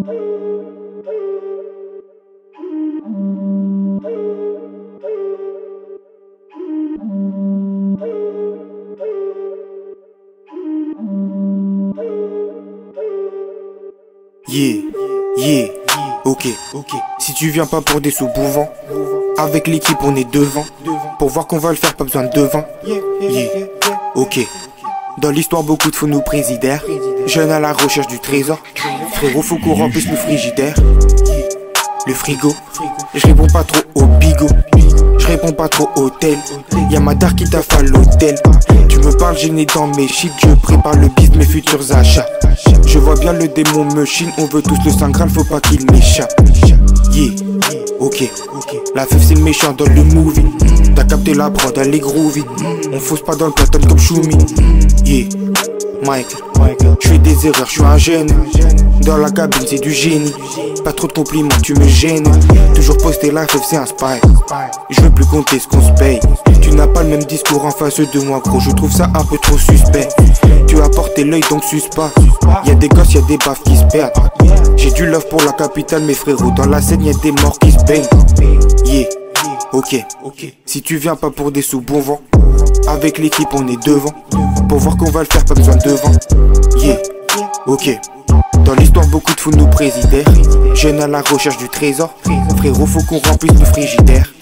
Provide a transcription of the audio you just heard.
Ok. Si tu viens pas pour des sous bouvants, avec l'équipe on est devant. Pour voir qu'on va le faire, pas besoin de devant. Ok. Dans l'histoire beaucoup de fous nous présidèrent. Jeunes à la recherche du trésor. Frérot faut qu'on remplisse le frigidaire. Le frigo. Je réponds pas trop au bigot. Je réponds pas trop au tel. Y'a ma dar qui taffe à l'hôtel. Tu me parles gêné dans mes shit. Je prépare le bis de mes futurs achats. Je vois bien le démon me chine. On veut tous le Saint Graal, faut pas qu'il m'échappe. Ok. La feuf c'est le méchant dans le movie. T'as capté la prod, elle est groovy. On fausse pas dans le pattern comme Shumi. Mike, je fais des erreurs, je suis un jeune. Dans la cabine c'est du génie. Pas trop de compliments, tu me gênes. Toujours poster la feuf c'est un spy. Je veux plus compter ce qu'on se paye. Tu n'as pas le même discours en face de moi gros. Je trouve ça un peu trop suspect. Tu as porté l'œil donc suce pas. Y'a des gosses, y'a des baffes qui se perdent. J'ai du love pour la capitale mes frérots. Dans la scène y'a des morts qui se baignent. Ok. Si tu viens pas pour des sous bon vent, avec l'équipe on est devant. Pour voir qu'on va le faire, pas besoin de devant. Ok. Dans l'histoire beaucoup de fous nous présidèrent. Jeunes à la recherche du trésor. Frérot faut qu'on remplisse le frigidaire.